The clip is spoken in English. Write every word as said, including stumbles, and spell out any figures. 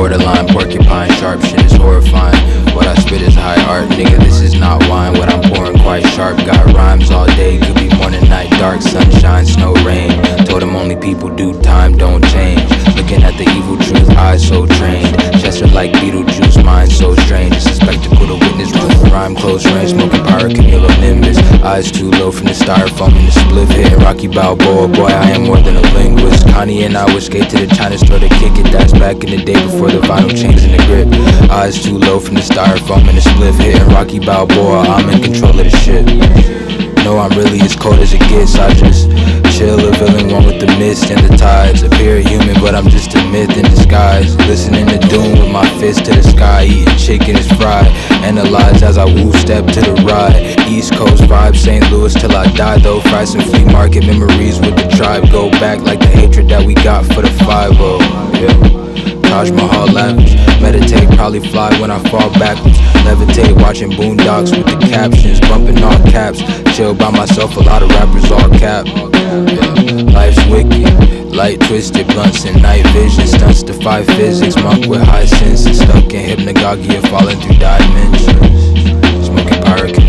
borderline porcupine. Sharp shit is horrifying. What I spit is high art, nigga, this is not wine. What I'm pouring quite sharp. Got rhymes all day, could be morning, night, dark, sunshine, snow, rain. Told him only people do time, don't change. Looking at the evil truth, eyes so trained. Chest are like Beetlejuice, mind so strange. It's a spectacle to witness, with rhyme close range. Smoking pyro, cumulonimbus. Eyes too low from the styrofoam in the spliff. Hitting Rocky Balboa, boy, I am more than a linguist. Connie and I would skate to the China store to kick it. That's back in the day before the vinyl changing the grip. Eyes too low from the styrofoam in the spliff. Hitting Rocky Balboa, I'm in control of the ship. No, I'm really as cold as it gets. I just chill, revealing one with the mist and the tides. Appear human, but I'm just a myth in disguise. Listening to doom with my fist to the sky. Eating chicken is fried. Analyze as I woo step to the ride. East Coast vibe, Saint Louis till I die though. Fry some flea market memories with the tribe. Go back like the hatred that we got for the five oh. Yeah. Taj Mahal lavish. Meditate, probably fly when I fall backwards. Levitate, watching boondocks with the captions. Bumping all caps. Chill by myself, a lot of rappers all cap. Yeah. Life's wicked. Light twisted, blunts and night vision. Stunts defy physics. Monk with high senses. Stuck in hypnagogia, falling through dimensions. Smoking pyro.